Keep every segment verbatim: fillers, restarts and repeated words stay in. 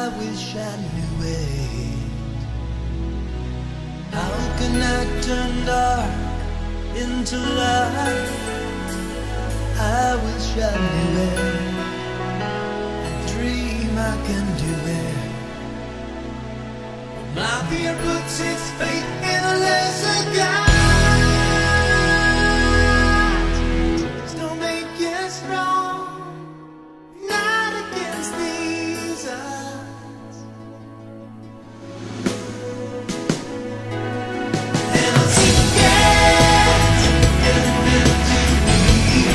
I wish I knew it. How can I turn dark into light? I wish I knew it. I dream I can do it. My fear puts its faith in a lesser God. Don't make you strong, not against these odds. And I'll take it, and into me.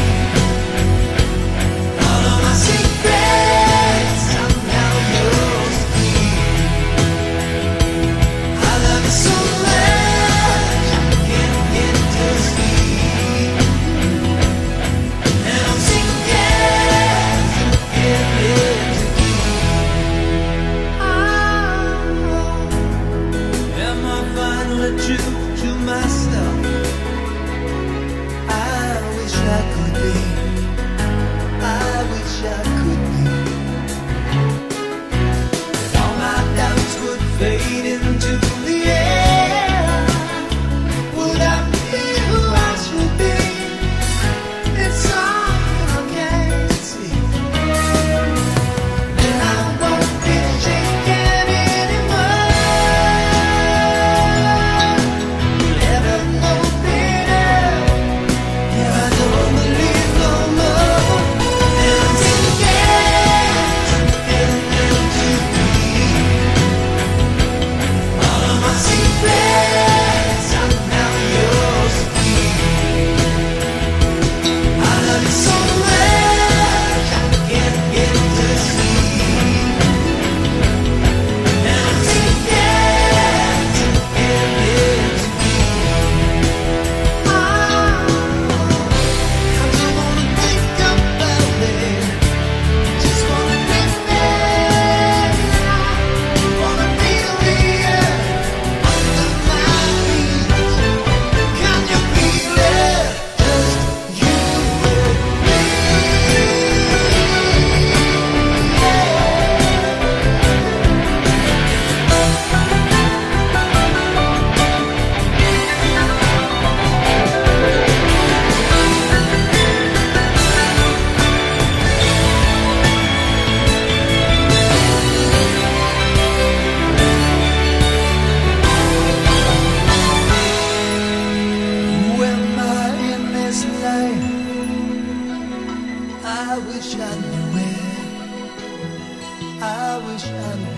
All of my secrets, somehow yours to keep. I love you so much, I can't get to sleep. And I'll take it, and into me. Oh, am I finally true to myself? I wish I could be. I wish I could be. All my doubts would fade into the air. Would I be who I should be? It's something I can't see. And I won't be shaken anymore. Never no better. Yeah, I don't believe no more. And I'm taking into me. All of my secrets, I'm now yours to keep. I love you so much, I can't get to sleep. And I'm taking into me. Oh, I don't wanna think about it. Just wanna live there. Wanna feel the air under my feet. Can you feel it? Just you and me. Who am I in this life? I wish I knew it. I wish I knew